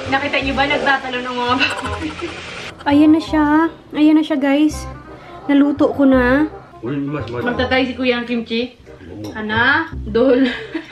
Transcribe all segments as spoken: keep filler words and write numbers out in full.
Nakita niyo ba nagtatalo ng mga baboy? Ayan na siya. Ayan na siya, guys. Naluto ko na. Magtatry si Kuya ang kimchi. Hana, dol.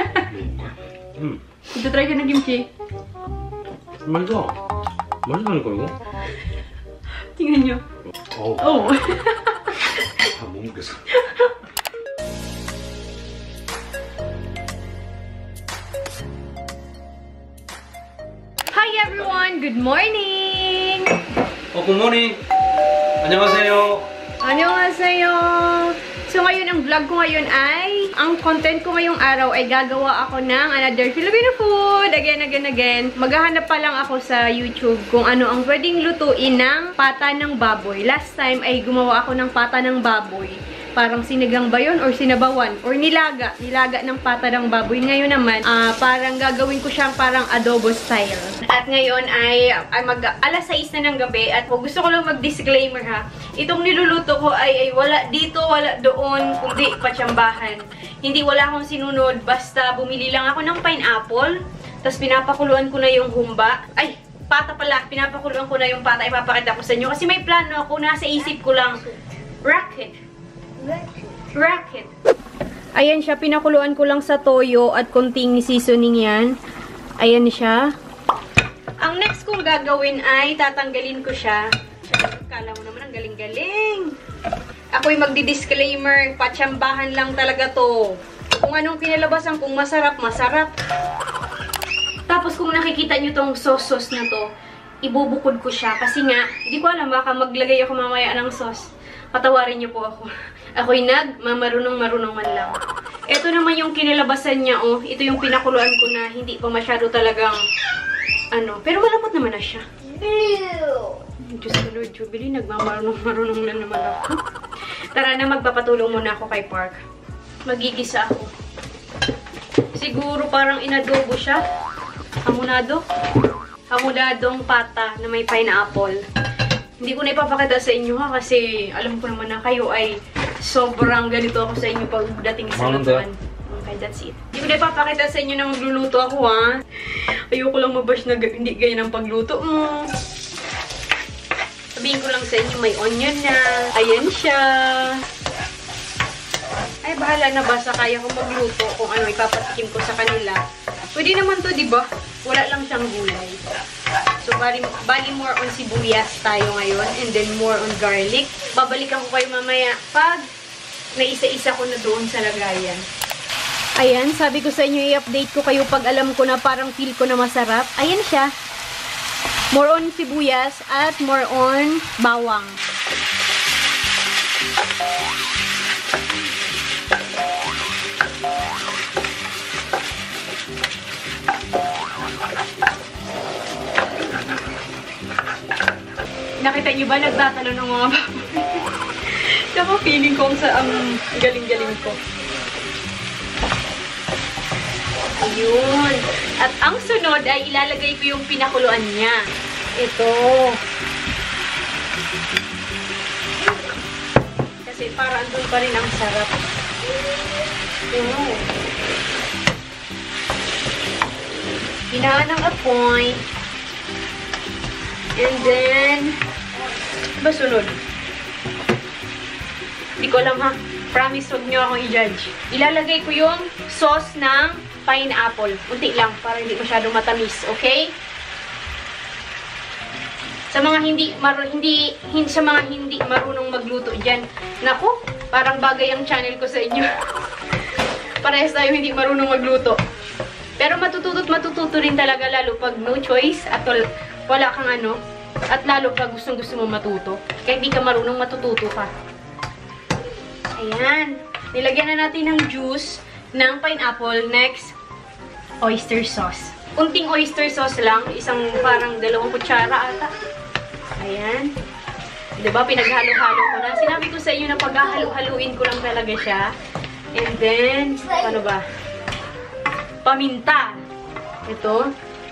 Ito try ka ng kimchi. 맛있어. 맛있다니까 이거. Tingnan niyo. 어. Oh. 다 못 먹겠어. Hi everyone! Good morning! 어, 굿모닝. 안녕하세요. Annyeonghaseyo! So ngayon, ang vlog ko ngayon ay, ang content ko ngayong araw ay gagawa ako ng another Filipino food. Again, again, again. Maghahanap pa lang ako sa YouTube kung ano ang pwedeng lutuin ng pata ng baboy. Last time ay gumawa ako ng pata ng baboy. Parang sinigang ba yun? Or sinabawan? Or nilaga? Nilaga ng pata ng baboy. Ngayon naman, uh, parang gagawin ko siyang parang adobo style. At ngayon ay, ay mag, alas sais na ng gabi. At gusto ko lang mag-disclaimer ha. Itong niluluto ko ay, ay wala dito, wala doon, kundi patsambahan. Hindi wala akong sinunod. Basta bumili lang ako ng pineapple. Tapos pinapakuluan ko na yung humba. Ay! Pata pala. Pinapakuluan ko na yung pata. Ipapakita ko sa inyo. Kasi may plano ako. Nasa isip ko lang. Racket. Racket. Ayan siya, pinakuluan ko lang sa toyo at konting seasoning yan. Ayan siya. Ang next kong gagawin ay tatanggalin ko siya. Kala mo naman ang galing-galing. Ako'y magdi-disclaimer, patsambahan lang talaga to. Kung anong kinalabasan, kung masarap, masarap. Tapos kung nakikita nyo tong sauce-sauce na to, ibubukod ko siya. Kasi nga, hindi ko alam, baka maglagay ako mamaya ng sauce. Patawarin niyo po ako. Ako'y nag-mamarunong-marunong man lang. Ito naman yung kinalabasan niya, oh. Ito yung pinakuluan ko na hindi pa masyado talagang, ano. Pero malapot naman na siya. Diyos ko, Lord Jubilee, nagmamarunong-marunong na naman ako. Tara na, magpapatulong muna ako kay Park. Magigisa ako. Siguro parang inadobo siya. Hamunado. Hamunadong pata na may pineapple. Hindi ko na ipapakita sa inyo ha, kasi alam ko naman na kayo ay sobrang ganito ako sa inyo pagdating sa lutuan. Okay, that's it. Hindi ko na ipapakita sa inyo na magluluto ako ha. Ayoko lang mabash na hindi ganyan ang pagluto mo. Sabihin ko lang sa inyo, may onion na. Ayan siya. Ay, bahala na ba sa kaya ko magluto kung ano ipapatikim ko sa kanila. Pwede naman to, di ba? Wala lang siyang gulay. So, bali, bali more on sibuyas tayo ngayon. And then, more on garlic. Babalikan ko kayo mamaya pag naisa-isa ko na doon sa lagayan. Ayan, sabi ko sa inyo, i-update ko kayo pag alam ko na parang feel ko na masarap. Ayan siya. More on sibuyas at more on bawang. Nakita niyo ba nagtatalo ng mga baboy? Saka feeling ko sa ang um, galing-galing ko. Ayun. At ang sunod ay ilalagay ko yung pinakuluan niya. Ito. Kasi para andun pa rin ang sarap. Ayun. Hinaan ng apoy. And then, ba sunod? Hindi ko alam ha. Promise, huwag nyo akong i-judge. Ilalagay ko yung sauce ng pineapple. Unti lang, para hindi masyado matamis. Okay? Sa mga hindi, maru hindi, hin sa mga hindi marunong magluto dyan. Naku, parang bagay ang channel ko sa inyo. Parehas tayo hindi marunong magluto. Pero matututo at matututo rin talaga, lalo pag no choice at wala kang ano. At lalo pag gustong gusto mo matuto. Kaya hindi ka marunong, matututo ka. Ayan. Nilagyan na natin ng juice ng pineapple. Next, oyster sauce. Unting oyster sauce lang. Isang parang dalawang kutsara ata. Ayan. Diba? Pinaghalo-halo ko na. Sinabi ko sa inyo na paghahalo-haluin ko lang talaga siya. And then, ano ba? Paminta. Ito.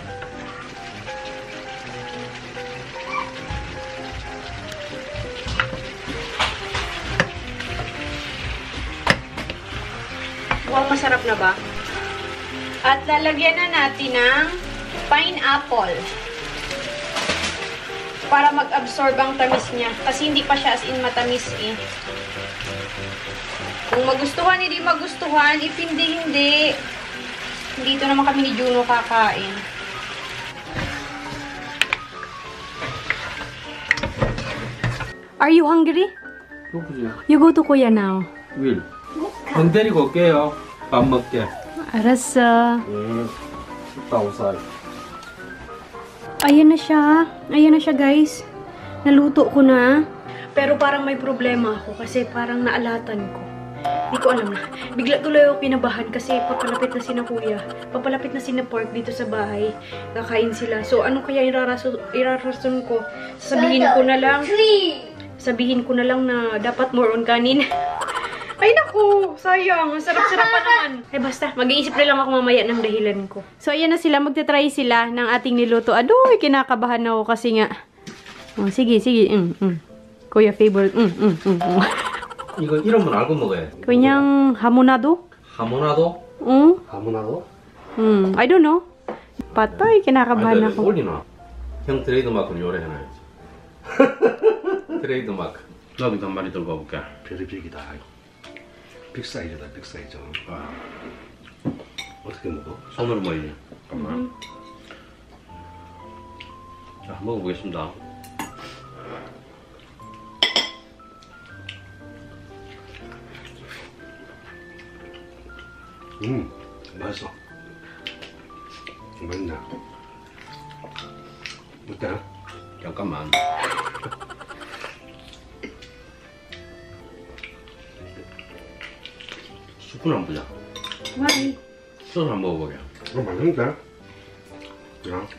Wow, masarap na ba? At lalagyan na natin ng pineapple. para mag-absorb ang tamis niya. Kasi hindi pa siya as in matamis eh. Kung magustuhan, hindi magustuhan. If hindi, hindi. Dito naman kami ni Juno kakain. Are you hungry? 배고프지? You go to Kuya now. 윌. 돈 데리고 올게요. 밥 먹게. 알았어. 응. 이따 오사이. Ayan na siya. Ayan na siya, guys. Naluto ko na. Pero parang may problema ako kasi parang naalatan ko. Hindi ko alam na. Bigla tuloy ako pinabahan kasi papalapit na sina Kuya. Papalapit na sina Pork dito sa bahay. Kakain sila. So, ano kaya irarason, irarason ko? Sasabihin ko na lang. Sabihin ko na lang na dapat more on kanin. Ay naku, sayang. Sarap-sarap pa naman. Ay basta, mag-iisip na lang ako mamaya ng dahilan ko. So ayan na sila, magte-try sila ng ating niluto. Adoy, kinakabahan ako kasi nga. Oh, sige, sige. Mm, mm. Kuya favorite. Mm, mm, mm, mm. 이거 이름은 알고 먹어야 돼. 그냥 하모나도? 하모나도? 응? 하모나도? 음, I don't know. patay, kinakabahan 아니, ako. 올리나? 형 트레이드 마크는 요래 해놔야지. 트레이드 마크. 나도 한 마리 들고 와볼게. 별의별이다. 빅 사이즈다, 빅 사이즈. 아. 어떻게 먹어? 손으로 먹이지. 잠깐만. 자, 먹어보겠습니다. 음, 맛있어. 맛있네. 어때? 잠깐만. 스푼 한번 보자. Why? 소스 한번 먹어보게. 어, 맛있는데? 야.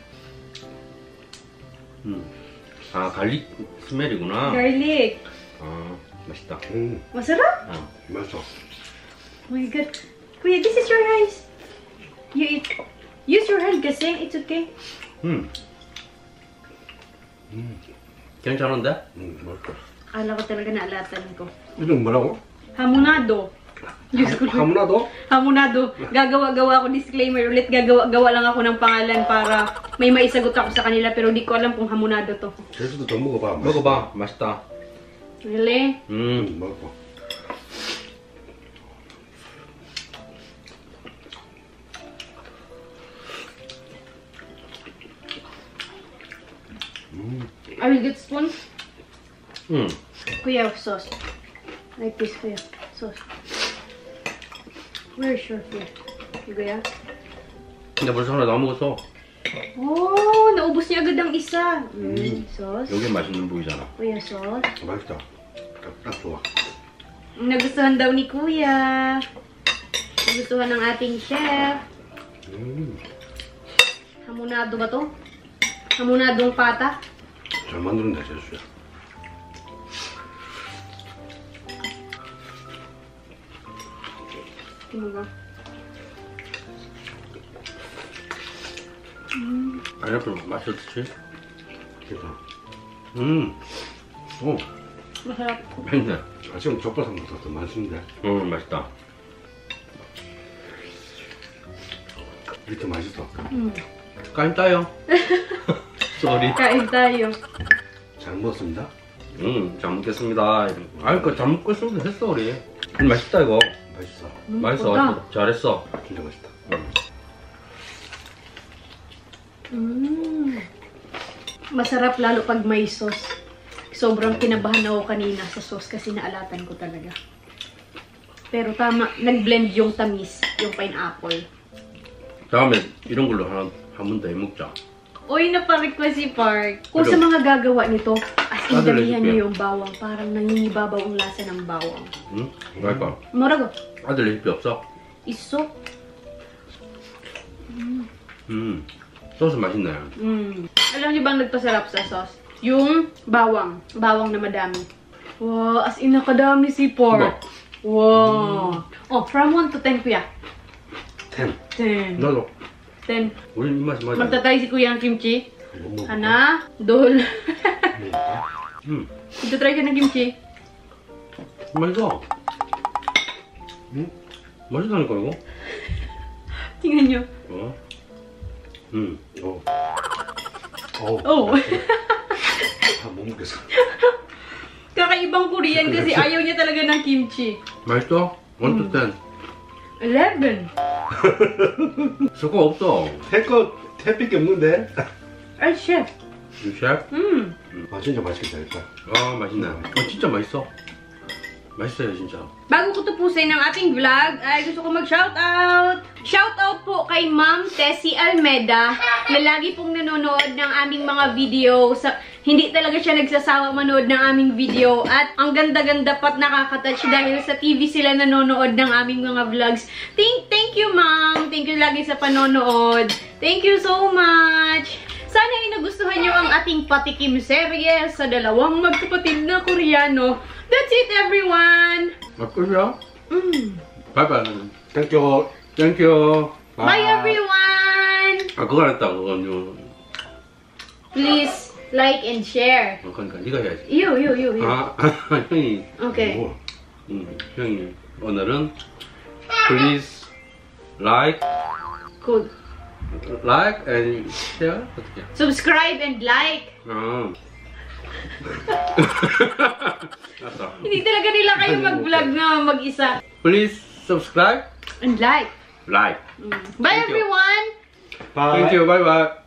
음. 아, 갈릭 스멜이구나. Garlic. 아, 맛있다. 음, Masarap? 아, 맛있어. Oh my god. Kuya, this is your rice. You eat. Use your hand kasi. It's okay. 음. 음, 괜찮은데? 음, 맛있어. Akala ko talaga naalatan ko. 이름 뭐라고? Hamonado. Diyos ko. 하무나도? Hamonado. Gagawa-gawa ako, disclaimer ulit, gagawa-gawa lang ako ng pangalan para may maisagot ako sa kanila pero di ko alam kung hamonado to. 제주도 더 먹어봐. 먹어봐. 맛있다. Really? 음. 음, 먹어. 음, I will get spoon. 음. Kuya, sauce. Like this, kuya. Sauce. Where's your food? Kuya? 근데 벌써 하나 다 먹었어. Oh, naubos niya agad ang isa. Mm, sauce. 여기 맛있는 부위잖아. Kuya, sauce. 맛있다. 딱, 딱 좋아. Nagustuhan daw ni Kuya. Nagustuhan ng ating chef. 음, Hamonado ba to? Hamonadong pata? 잘 만드는다, 제주야. Ano ba? 파인애플 맛이 어떻지? 괜찮아. 음. 오, Masarap. 맛있네. 아침 족발 먹어도 더 맛있는데. 음, 맛있다. 이렇게 맛있어. Mm. 까임 따요. 쏘리. Kain tayo. 잘 먹었습니다. 음, 잘 먹겠습니다. 아이, 그잘 먹겠습니다. 했어, 우리. 음, 맛있다, 이거. 맛있어. Mm, 맛있어, puta. 맛있어. 잘했어. 진짜 맛있다. Mm. Masarap lalo pag may sauce. Sobrang kinabahan ako kanina sa sauce kasi naalatan ko talaga. Pero tama, nag-blend yung tamis, yung pineapple. 다음에 이런 걸로 하나, 한 번 더 해먹자. Uy, naparequest si Park. Kung sa mga gagawa nito, as in Ano damihan recipe? niyo yung bawang. Parang nangingibabaw ang lasa ng bawang. 응? 그러니까 Morago, 아들 레시피 없어? iso. 음, 소스 맛있네. Mm. Alam niyo bang nagpasarap sa sauce? Yung bawang. Bawang na madami. Wow, as in nakadami si Pork. Wow. Oh, from one to ten, kuya. 텐. ten. 나도. ten. 우린 이 맛이 맞아. Magtatry si kuya ng kimchi. 못 먹어. Hana, dol. 음, Ito try ka ng kimchi. 맛있어. 응? 맛있다니까 이거. Tingnan niyo. 어? 음, 어. 어. Oh. 다 못 먹겠어. Kakaibang Korean kasi ayaw niya talaga ng kimchi. 맛있어? 원 to ten. eleven. 수고 없어. 태거 태밖에 없는데. Ay, chef. 유 셰프? Mm. 아 진짜 맛있겠다 일단. 아 맛있네. 어 진짜 맛있어. 맛있어요 진짜. Bago ko tapusin ang ating vlog, ay gusto ko mag-shoutout. Shoutout po kay Ma'am Tessie Almeda na lagi pong nanonood ng aming mga video. Sa, hindi talaga siya nagsasawa manood ng aming video. At ang ganda-ganda pat nakakatouch dahil sa T V sila nanonood ng aming mga vlogs. Thank, thank you, Ma'am. Thank you lagi sa panonood. Thank you so much. Sana ay nagustuhan nyo ang ating patikim serye sa dalawang magkapatid na Koreano. That's it, everyone! 맛있어요? Mm. 바이바이. 땡큐. 땡큐. Bye, everyone! 아 그거 안 했다 그건. Please like and share. 어, 그러니까 네가 해야지. You, you, you, you. 아 형이. Okay. 뭐. 음, 형이 오늘은 please like Cool. like and share 어떻게? Subscribe and like. 아. 알았어. Hindi talaga nila kayo mag-vlog na mag-isa. Please subscribe, And like. like. Bye, Thank you. everyone! 바이. Thank you. Bye bye.